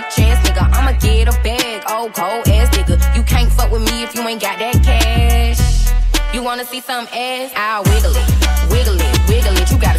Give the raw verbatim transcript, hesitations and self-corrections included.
rich ass nigga. I'ma get a bag, oh cold ass nigga. You can't fuck with me if you ain't got that cash. You wanna see some ass? I'll wiggle it, wiggle it, wiggle it. You got